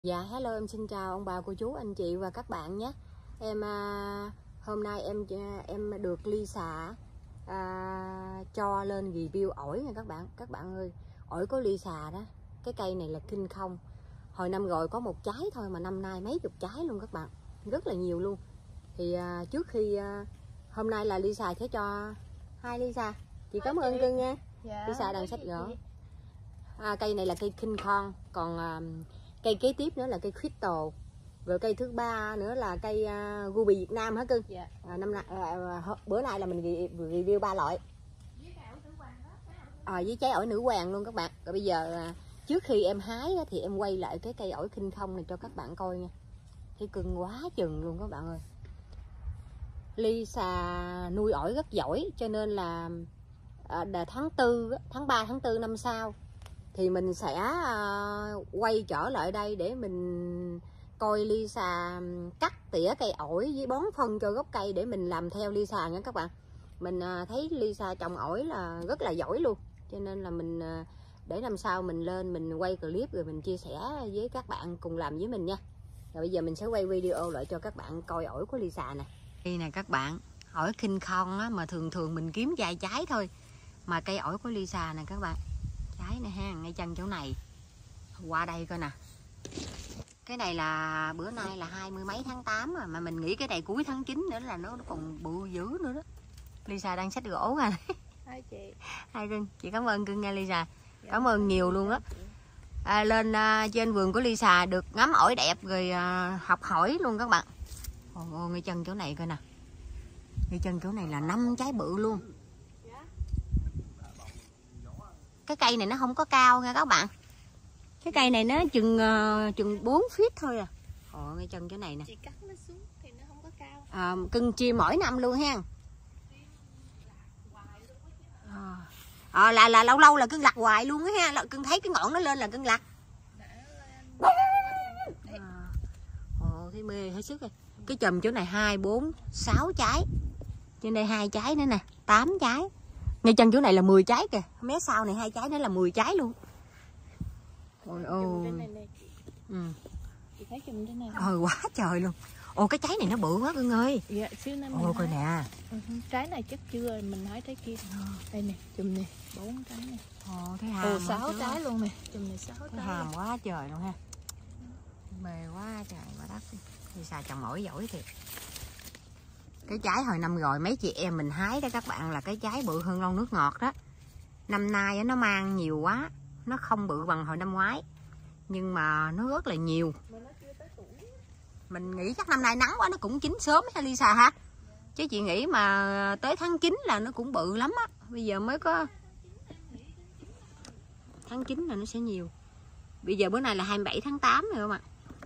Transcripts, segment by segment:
Dạ hello, em xin chào ông bà cô chú anh chị và các bạn nhé. Hôm nay em được Lisa cho lên review ổi nha các bạn. Các bạn ơi, ổi của Lisa đó, cái cây này là kinh không. Hồi năm rồi có một trái thôi mà năm nay mấy chục trái luôn các bạn, rất là nhiều luôn. Thì trước khi hôm nay là Lisa sẽ cho hai Lisa. Chị cảm ơn cưng nha. Dạ, Lisa đang sách gỡ. Cây này là cây King Kong, còn cây kế tiếp nữa là cây Crystal, rồi cây thứ ba nữa là cây Ruby Việt Nam hả cưng? Dạ. Bữa nay là mình review 3 loại. Với trái ổi nữ hoàng luôn các bạn. Rồi bây giờ trước khi em hái thì em quay lại cái cây ổi King Kong này cho các bạn coi nha. Thấy cưng quá chừng luôn các bạn ơi. Lisa nuôi ổi rất giỏi, cho nên là tháng 3 tháng 4 năm sau thì mình sẽ quay trở lại đây để mình coi Lisa cắt tỉa cây ổi với bón phân cho gốc cây để mình làm theo Lisa nha các bạn. Mình thấy Lisa trồng ổi là rất là giỏi luôn, cho nên là mình để năm sau mình lên mình quay clip rồi mình chia sẻ với các bạn cùng làm với mình nha. Rồi bây giờ mình sẽ quay video lại cho các bạn coi ổi của Lisa nè. Đây nè các bạn, ổi King Kong á, mà thường mình kiếm vài trái thôi, mà cây ổi của Lisa nè các bạn, trái này ha, ngay chân chỗ này, qua đây coi nè. Cái này là bữa nay là 20 mấy tháng 8 rồi, mà mình nghĩ cái này cuối tháng 9 nữa là nó còn bự dữ nữa đó. Lisa đang xách gỗ à. Hai chị. Hai cưng, chị cảm ơn cưng nha Lisa. Cảm ơn nhiều luôn á. Lên trên vườn của Lisa được ngắm ổi đẹp rồi học hỏi luôn các bạn. Ngay chân chỗ này coi nè. Ngay chân chỗ này là 5 trái bự luôn. Cái cây này nó không có cao nha các bạn. Cái cây này nó chừng 4 feet thôi à. Ngay chân chỗ này nè. Chị cắt nó xuống thì nó không có cao. Cưng chia mỗi năm luôn ha. Là lâu lâu là cưng lặt hoài luôn á ha. Cưng thấy cái ngọn nó lên là cưng lặt. Thấy mê hết sức rồi. Cái chùm chỗ này 2, 4, 6 trái. Trên đây 2 trái nữa nè, 8 trái. Ngay chân chỗ này là 10 trái kìa. Mé sau này 2 trái nữa là 10 trái luôn. Ôi ôi. Chị thấy chùm trên này. Quá trời luôn. Cái trái này nó bự quá cưng ơi. Dạ, xíu nữa mình coi nè. Trái này chắc chưa, mình hái trái kia. Đây nè, chùm này, 4 trái này. Thấy hàm. 6 trái luôn nè, chùm này 6 trái. Hàm quá trời luôn ha. Mê quá trời quá đất. Lisa trồng ổi giỏi thiệt. Cái trái hồi năm rồi mấy chị em mình hái đó các bạn, là cái trái bự hơn lon nước ngọt đó. Năm nay nó mang nhiều quá, nó không bự bằng hồi năm ngoái, nhưng mà nó rất là nhiều. Mình nghĩ chắc năm nay nắng quá nó cũng chín sớm ha Lisa ha. Chứ chị nghĩ mà tới tháng 9 là nó cũng bự lắm á. Bây giờ mới có tháng 9 là nó sẽ nhiều. Bây giờ bữa nay là 27 tháng 8 rồi không ạ?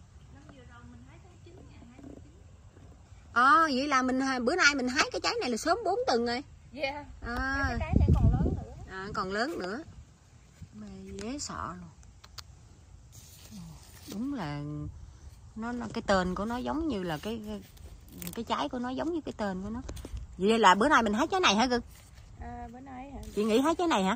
Vậy là bữa nay mình hái cái trái này là sớm 4 tuần rồi. Dạ. Cái trái này còn lớn nữa. Còn lớn nữa. Mê dễ sợ luôn. Đúng là nó cái tên của nó giống như là cái trái của nó giống như cái tên của nó. Vậy là bữa nay mình hái trái này hả cưng? Bữa nay hả? Chị nghĩ hái trái này hả?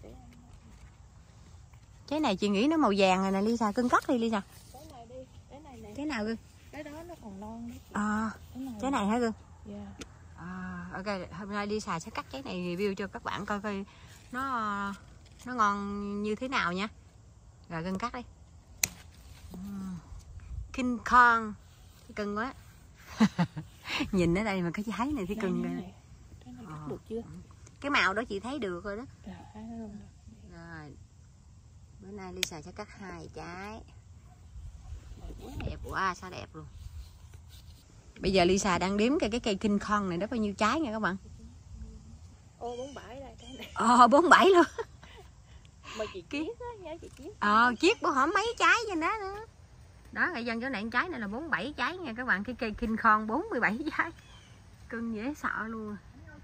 Trái này chị nghĩ nó màu vàng rồi nè Lisa, cưng cắt đi Lisa. Trái này đi, trái này nè. Trái nào cưng? Cái đó nó còn non đấy. Trái này hả cưng? Dạ. Ok, hôm nay Lisa sẽ cắt trái này review cho các bạn coi coi nó ngon như thế nào nha. Rồi cưng cắt đi. King Kong, cưng quá. Nhìn ở đây mà cái trái này thấy cưng rồi. Trái này cắt được chưa? Cái màu đó chị thấy được rồi đó. Rồi. Bữa nay Lisa sẽ cắt 2 trái. Đẹp quá, sao đẹp luôn. Bây giờ Lisa đang đếm cái cây King Kong này đó bao nhiêu trái nha các bạn. 47 đây trái này. 47 luôn. Mà chị Kiết á, nhớ chị Kiết. Kiết bữa hổm mấy trái trên đó nữa. Đó, ngay dân chỗ này trái này là 47 trái nha các bạn, cái cây King Kong 47 trái. Cưng dễ sợ luôn.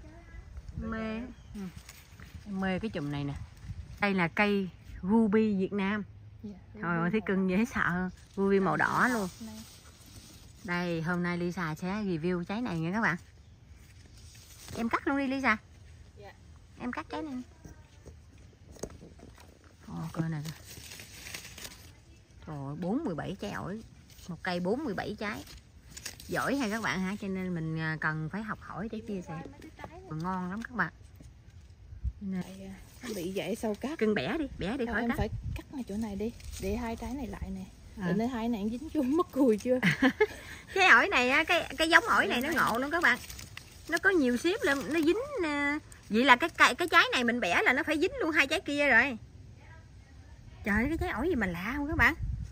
Mê cái chùm này nè. Đây là cây Ruby Việt Nam. Thôi thấy cưng dễ sợ, Ruby màu đỏ luôn. Đây, hôm nay Lisa sẽ review trái này nha các bạn. Em cắt luôn đi Lisa. Em cắt trái này. Coi nè. Rồi 47 trái ổi, một cây 47 trái. Giỏi hay các bạn hả? Cho nên mình cần phải học hỏi để chia sẻ. Ngon lắm các bạn. Bị vậy sao cắt? Cưng bẻ đi khỏi em cắt. phải cắt ngay chỗ này đi, để hai trái này lại nè. Để hai này dính chung mất cùi chưa? Cái ổi này á, cái giống ổi này nó ngộ lắm các bạn. Nó có nhiều xếp lên, nó dính. Vậy là cái trái này mình bẻ là nó phải dính luôn hai trái kia rồi. Trời ơi, cái trái ổi gì mà lạ không các bạn.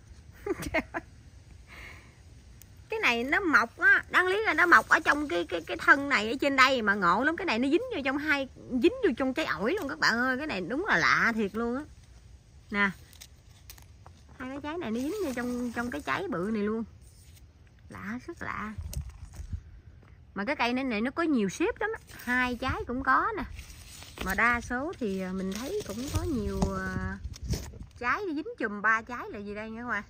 Cái này nó mọc á, đáng lý là nó mọc ở trong cái thân này ở trên đây mà ngộ lắm. Cái này nó dính vô trong trái ổi luôn các bạn ơi. Cái này đúng là lạ thiệt luôn á. Nè, hai cái trái này nó dính vô trong cái trái bự này luôn. Lạ, rất lạ. Mà cái cây này nó có nhiều xếp lắm á. Hai trái cũng có nè. Mà đa số thì mình thấy cũng có nhiều trái dính chùm 3 trái là gì đây nha các bạn.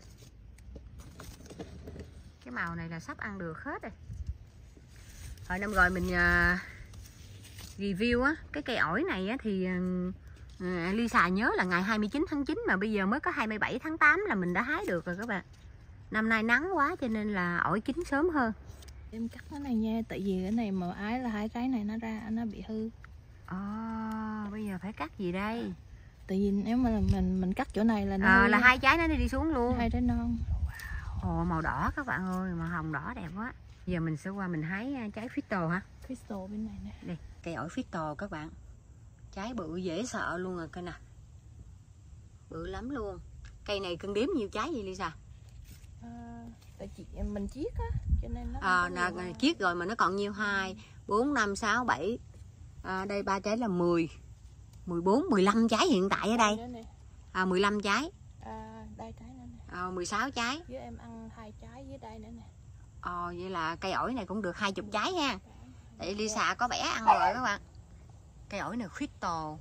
Cái màu này là sắp ăn được hết rồi. Hồi năm rồi mình review á, cái cây ổi này á, thì Lisa nhớ là ngày 29 tháng 9 mà bây giờ mới có 27 tháng 8 là mình đã hái được rồi các bạn. Năm nay nắng quá cho nên là ổi chín sớm hơn. Em cắt cái này nha, tại vì cái này mà ái là hai trái này nó bị hư. Bây giờ phải cắt gì đây? Tại vì nếu mà mình cắt chỗ này là nó là hai trái nó đi xuống luôn. hai trái non. Ồ, màu đỏ các bạn ơi, màu hồng đỏ đẹp quá. Giờ mình sẽ qua mình hái trái Fisto hả? Fisto bên này nè. Đây, cây ổi Fisto các bạn. Trái bự dễ sợ luôn rồi, coi nè. Bự lắm luôn. Cây này cân đếm nhiêu trái vậy Lisa? Tại chị mình chiết á, cho nên nó chiết rồi mà nó còn nhiêu? 2, 4, 5, 6, 7. Đây 3 trái là 10, 14, 15 trái hiện tại ở đây. 15 trái. Đây trái nữa nè. 16 trái. Với em ăn 2 trái dưới đây nữa nè. Vậy là cây ổi này cũng được 20 trái ha. Tại Lisa có bẻ ăn rồi các bạn. Cây ổi này Fisto.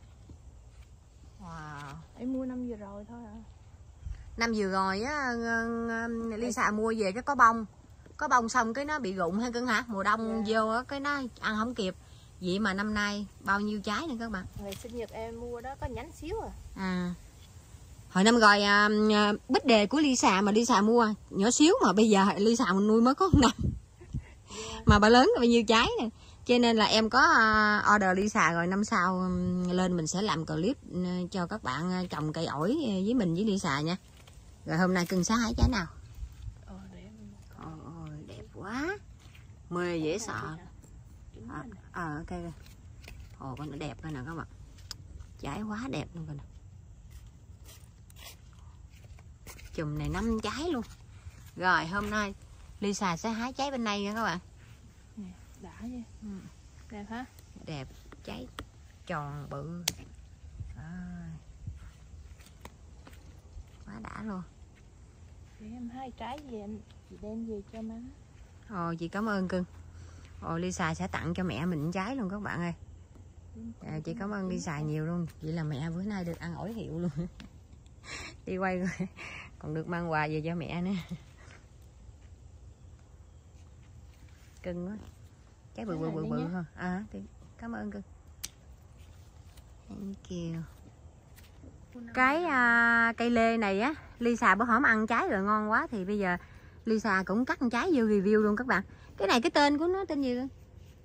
Wow. Em mua năm vừa rồi thôi à. Năm vừa rồi á, Lisa mua về cái có bông xong cái nó bị rụng hay cưng hả? Mùa đông vô á, cái nó ăn không kịp. Vậy mà năm nay bao nhiêu trái nè các bạn. Ngày sinh nhật em mua đó có nhánh xíu à. Hồi năm rồi bích đề của Lisa mà Lisa mua nhỏ xíu mà bây giờ Lisa mình nuôi mới có 1 năm. Mà bà lớn bao nhiêu trái nè. Cho nên là em có order Lisa rồi, năm sau lên mình sẽ làm clip cho các bạn trồng cây ổi với mình với Lisa nha. Rồi hôm nay cưng xá hái trái nào? Đẹp quá. Mê dễ sợ. Ok. Con nó đẹp rồi nè các bạn. Trái quá đẹp luôn kìa nè. Chùm này 5 trái luôn. Rồi hôm nay Lisa sẽ hái trái bên này nha các bạn. Đã vậy. Đẹp hả? Đẹp, trái tròn bự. Quá đã luôn. Để em hái trái gì em chị đem về cho má. Chị cảm ơn cưng. Lisa sẽ tặng cho mẹ mình trái luôn các bạn ơi. Chị cảm ơn Lisa nhiều luôn. Vậy là mẹ bữa nay được ăn ổi hiệu luôn. Đi quay rồi còn được mang quà về cho mẹ nữa. Cưng quá. Trái bự không? Cảm ơn cưng. Thank you. Cái cây lê này á, Lisa bữa hổm ăn trái rồi ngon quá thì bây giờ Lisa cũng cắt trái vô review luôn các bạn. Cái này cái tên của nó tên gì cưng?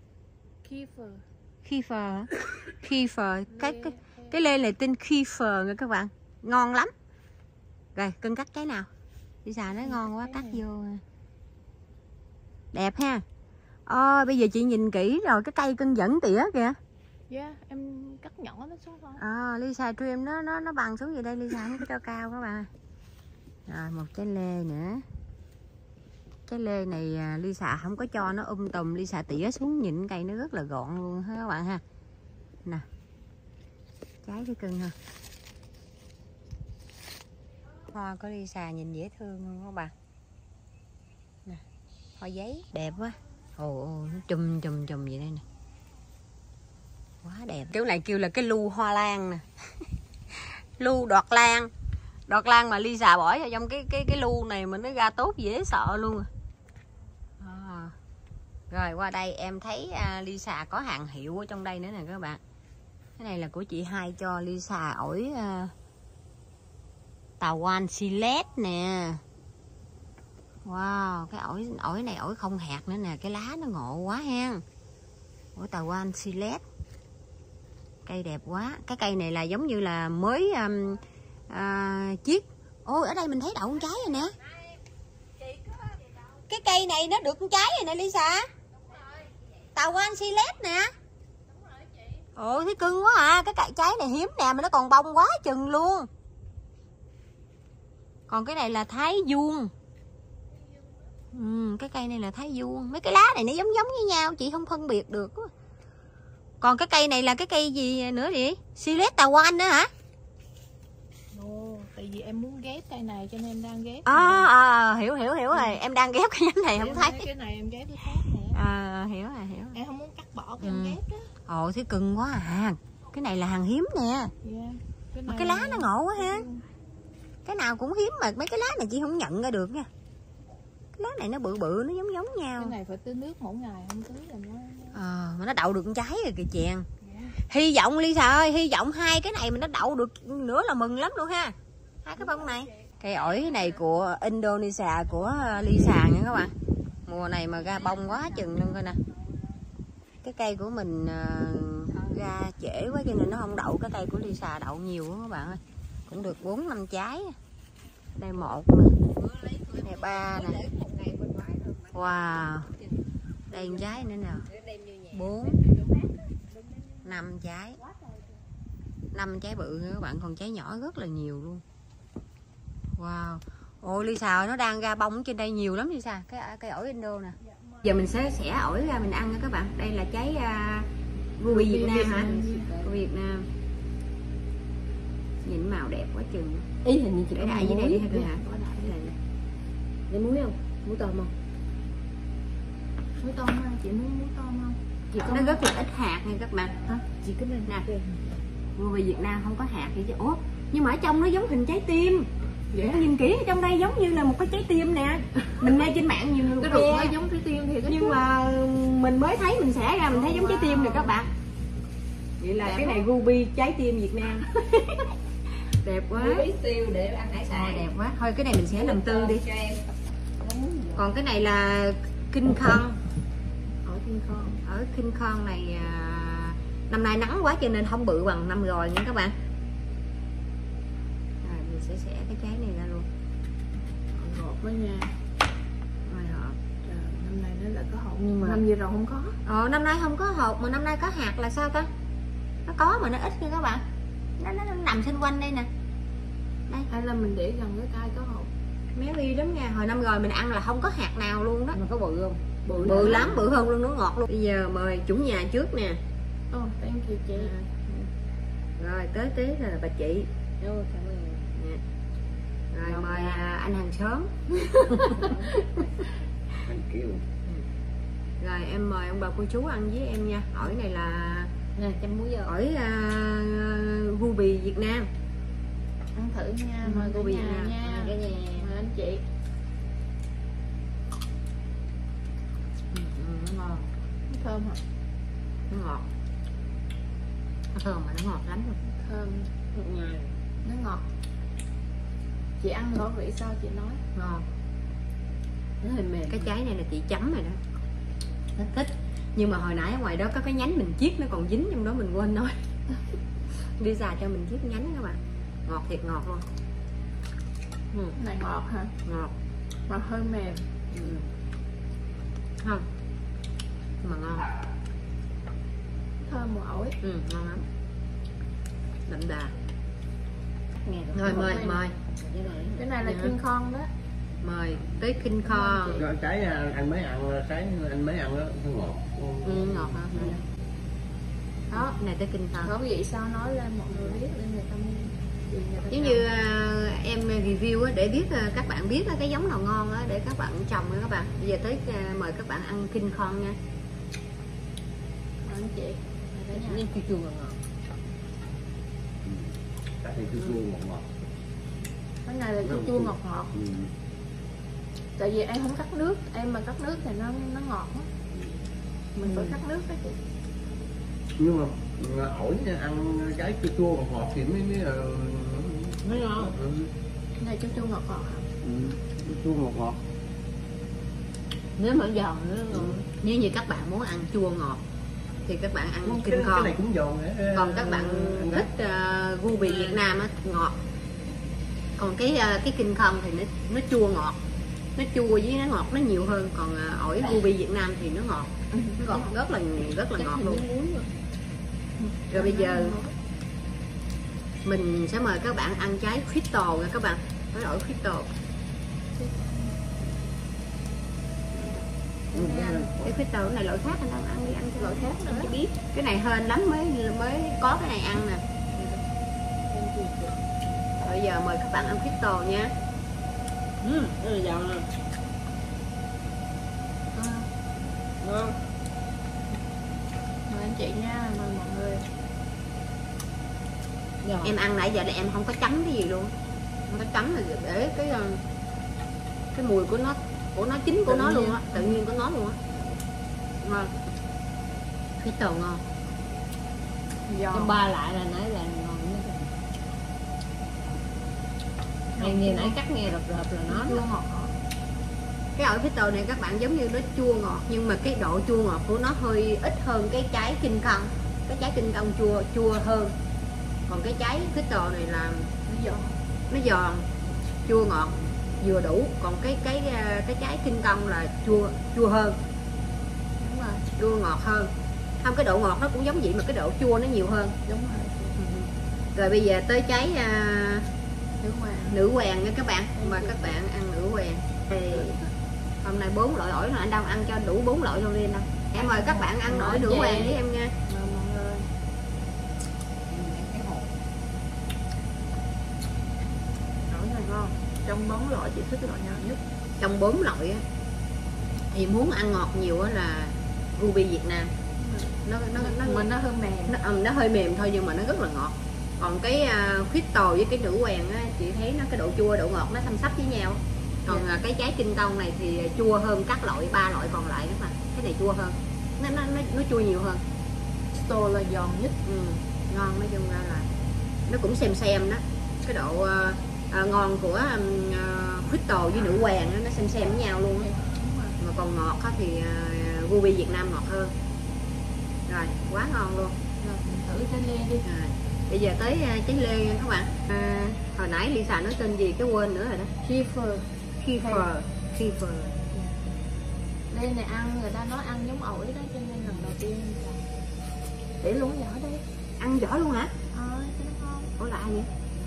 Kiefer. Kiefer. Cái lê này tên Kiefer nha các bạn. Ngon lắm. Rồi cưng cắt trái nào? Lisa nói ngon quá cắt vô. Đẹp ha. Bây giờ chị nhìn kỹ rồi, cái cây cưng vẫn tỉa kìa. Dạ, em cắt nhỏ nó xuống thôi. Lisa trim nó bằng xuống vậy đây, Lisa không có cho cao các bạn. Rồi một trái lê nữa. Trái lê này Lisa không có cho nó tùm, Lisa tỉa xuống nhìn cây nó rất là gọn luôn ha các bạn ha. Nè. Trái cái cưng ha. Hoa của Lisa nhìn dễ thương luôn các bạn. Nè, hoa giấy đẹp quá. Nó chùm vậy đây nè. Quá đẹp. Kiểu này kêu là cái lu hoa lan nè. Lu đọt lan. Đọt lan mà Lisa bỏ vào trong cái lu này mà nó ra tốt dễ sợ luôn. Rồi qua đây em thấy Lisa có hàng hiệu ở trong đây nữa nè các bạn. Cái này là của chị Hai cho Lisa ổi Tàu One Silet nè. Wow, cái ổi này ổi không hạt nữa nè, cái lá nó ngộ quá ha. Ổi Tàu One Silet. Cây đẹp quá. Cái cây này là giống như là mới chiết. Ôi, ở đây mình thấy đậu con trái rồi nè. Cái cây này nó được con trái rồi nè Lisa. Tàu One Silet nè. Ồ, thấy cưng quá à. Cái cây trái này hiếm nè, mà nó còn bông quá chừng luôn. Còn cái này là Thái Vuông. Cái cây này là Thái Vuông. Mấy cái lá này nó giống giống với nhau, chị không phân biệt được. Còn cái cây này là cái cây gì nữa vậy? Silet Tàu One nữa hả? Tại vì em muốn ghép cây này cho nên em đang ghép. Hiểu rồi. Em đang ghép cái nhánh này không thấy. Cái này em ghép cái khác nè. Hiểu rồi. Em không muốn cắt bỏ cái em ghép đó. Ồ, thấy cưng quá à. Cái này là hàng hiếm nè. Mà cái lá nó ngộ quá ha. Cái nào cũng hiếm mà mấy cái lá này chị không nhận ra được nha. Cái lá này nó bự bự, nó giống nhau. Cái này phải tưới nước mỗi ngày, không tưới là nó mà nó đậu được con trái rồi kìa chèn. Hy vọng Lisa ơi, hy vọng hai cái này mình nó đậu được nữa là mừng lắm luôn ha. Hai cái bông này. Cây ổi này của Indonesia, của Lisa nha các bạn. Mùa này mà ra bông quá chừng luôn coi nè. Cái cây của mình ra trễ quá cho nên nó không đậu. Cái cây của Lisa đậu nhiều quá các bạn ơi. Cũng được 4-5 trái. Đây 1 nè. Đây 3 nè. Wow. Đây 1 trái nữa nè. 4 5 trái. 5 trái bự nữa các bạn, còn trái nhỏ rất là nhiều luôn. Wow. Ôi Lisa ơi, nó đang ra bông trên đây nhiều lắm Lisa. Cái ổi Indo nè. Giờ mình sẽ xẻ ổi ra mình ăn nha các bạn. Đây là trái ruby Việt Nam hả? Ruby Việt Nam. Nhìn màu đẹp quá chừng. ý hình như chị để đại dưới đây đi hả? Để muối không? Muối tôm không? Muối tôm không? Chị muốn muối tôm không? Chị có nó rất là ít hạt nha các bạn. hả? Chị cứ lên nè. Ruby Việt Nam không có hạt gì chứ. Ủa, nhưng mà ở trong nó giống hình trái tim. Vậy nhìn kỹ ở trong đây giống như là một cái trái tim nè. Mình nghe trên mạng nhiều người cái ruột nó giống trái tim thì nhưng mà mình mới thấy, mình xẻ ra mình thấy giống trái tim nè các bạn. Vậy là cái này ruby trái tim Việt Nam. Đẹp quá. Ruby tiêu để ăn hải sản. Đẹp quá. Thôi cái này mình sẽ làm tư đi. Còn cái này là King Kong. Ở King Kong này năm nay nắng quá cho nên không bự bằng năm rồi nha các bạn. Rồi mình sẽ xẻ cái trái này ra luôn. ngọt quá nha. Rồi hộp. Năm nay nó là có hột nhưng mà năm vừa rồi không có. Năm nay không có hột mà năm nay có hạt là sao ta? Nó có mà nó ít nha các bạn. Nó nằm xung quanh đây nè. Đây. Hay là mình để gần cái cây có hột. Méo đi lắm nha. Hồi năm rồi mình ăn là không có hạt nào luôn đó. Mà có bự không? Bự lắm, bự hơn luôn, nó ngọt luôn. Bây giờ mời chủ nhà trước nè. Thank you chị. Rồi tới là bà chị. Cảm ơn. Rồi mời anh hàng xóm. Anh kêu. Rồi em mời ông bà cô chú ăn với em nha. Ổi này là Nè, chăm muối vô. ổi ruby Việt Nam. Ăn thử nha, mời cô Ruby nhà Việt Nam. nha. Cái nhà. Mời anh chị. Nó ngon. Nó thơm hả? Nó ngọt. Nó thơm mà nó ngọt lắm luôn. Thơm, Ngoài. nó ngọt. Chị ăn khẩu vị sao chị nói? Ngon. Nó hơi mềm. Cái trái này là chị chấm rồi đó. Nó thích. Nhưng mà hồi nãy ở ngoài đó có cái nhánh mình chiết nó còn dính trong đó, mình quên nói. Đi ra cho mình chiết nhánh các bạn. Ngọt thiệt ngọt luôn. Cái này ngọt hả? Ngọt. Mà hơi mềm. Không. Nhưng mà ngon. Thơm mùi ổi. Ngon lắm. Đậm đà. Nghe Rồi mời. Cái này là King Kong đó. Mời tới King Kong. Rồi trái anh mới ăn, trái anh mới ăn đó nó ngọt. Ngọt hả? Đó, này tới King Kong. Khẩu vị sao nói lên mọi người biết để người ta mua. Giống như em review á, để biết các bạn biết cái giống nào ngon á, để các bạn trồng nha các bạn. Bây giờ tới mời các bạn ăn King Kong nha. Anh chị. nên chua chua ngọt. Trái thì chua chua ngọt ngọt. Cái này là chua chua ngọt ngọt. Tại vì em không cắt nước, em mà cắt nước thì nó ngọt á. Mình phải cắt nước đó chị. Nhưng mà ổi ăn trái chua chua ngọt ngọt thì mới Nó ngon. Này chua chua ngọt ngọt. Chua ngọt ngọt. Nếu mà giòn nữa ngon. Nếu như các bạn muốn ăn chua ngọt thì các bạn ăn Cái kinh con. này cũng giòn nữa. Còn các bạn thích gu vị Việt Nam á, ngọt. Còn cái kinh không thì nó chua ngọt, nó chua với nó ngọt nó nhiều hơn. Còn ổi gu vị Việt Nam thì nó ngọt, nó ngọt rất là ngọt luôn. Rồi bây giờ mình sẽ mời các bạn ăn trái crystal nha các bạn, cái ổi crystal. Cái crystal này loại khác anh đang ăn đi, ăn cái loại khác nữa chứ biết. Cái này hên lắm mới có cái này ăn nè. Bây giờ mời các bạn ăn crystal nha. Rất là giòn nè. Ngon. Mời anh chị nha, mời mọi người. Giòn. Em ăn nãy giờ là em không có chấm cái gì luôn, không có chấm là để cái mùi của nó chính của nó luôn á, tự nhiên của nó luôn á. Ngon, crystal ngon. Cái Giòn. ba lại là nãy là ngon nhất. Hay nghe nãy cắt nghe rợp rợp là nó Chua đó. ngọt ngọt. Cái ổi crystal này các bạn giống như nó chua ngọt nhưng mà cái độ chua ngọt của nó hơi ít hơn cái trái kinh công. Cái trái kinh công chua hơn, còn cái trái crystal này là nó giòn chua ngọt vừa đủ. Còn cái trái kinh công là chua hơn, Đúng rồi, chua ngọt hơn. Không, cái độ ngọt nó cũng giống vậy mà cái độ chua nó nhiều hơn. đúng rồi. Rồi bây giờ tới trái Nữ hoàng. nữ hoàng nha các bạn, mà các bạn ăn nữ hoàng thì hôm nay 4 loại ổi là anh đâu ăn cho đủ 4 loại luôn đi anh đâu. Em mời các bạn ăn ổi nữ hoàng với em nha. Mời mọi người. Ổi này ngon. Trong 4 loại chị thích loại nào nhất? Trong 4 loại á, thì muốn ăn ngọt nhiều á là ruby Việt Nam. Mình nó hơi mềm. Nó hơi mềm thôi nhưng mà nó rất là ngọt. Còn cái crystal với cái nữ hoàng á, chị thấy nó cái độ chua độ ngọt nó xăm xắp với nhau. Còn cái trái kinh công này thì chua hơn các loại 3 loại còn lại các bạn. Cái này chua hơn, nó chua nhiều hơn. Crystal là giòn nhất. Ngon, nói chung ra là nó cũng xem đó. Cái độ ngon của crystal với nữ hoàng đó, nó xem với nhau luôn á. Mà còn ngọt á thì ruby Việt Nam ngọt hơn. Rồi quá ngon luôn. Rồi mình thử trái lê đi. Rồi, bây giờ tới trái lê nha các bạn. Hồi nãy Lisa nói tên gì cái quên nữa rồi đó. Kefir. Lê này ăn người ta nói ăn giống ổi đó, cho nên lần đầu tiên mình chọn. Để luôn vỏ đây. Ăn vỏ luôn hả? Cho nó ngon. Ủa lạ vậy?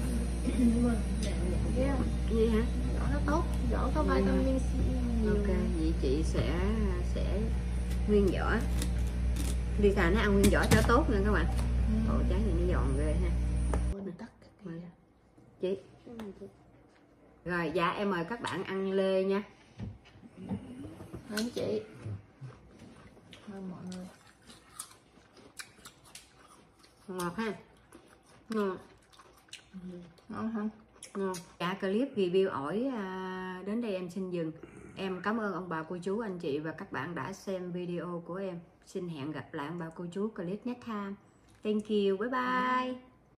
Thấy không? Gì hả? Vỏ nó tốt, vỏ có vitamin C nhiều. Ok, vậy chị sẽ nguyên vỏ. Lisa nó ăn nguyên vỏ cho tốt nha các bạn. Ồ, trái này nó giòn ghê ha. Mình tắt cái kia. Chị. Rồi, dạ em mời các bạn ăn lê nha. Anh chị. Mời mọi người. Ngọt ha. Ngon. Ngon không? Ngon. Cả clip review ổi đến đây em xin dừng. Em cảm ơn ông bà cô chú anh chị và các bạn đã xem video của em. Xin hẹn gặp lại ông bà cô chú clip next time. Thank you. Bye bye.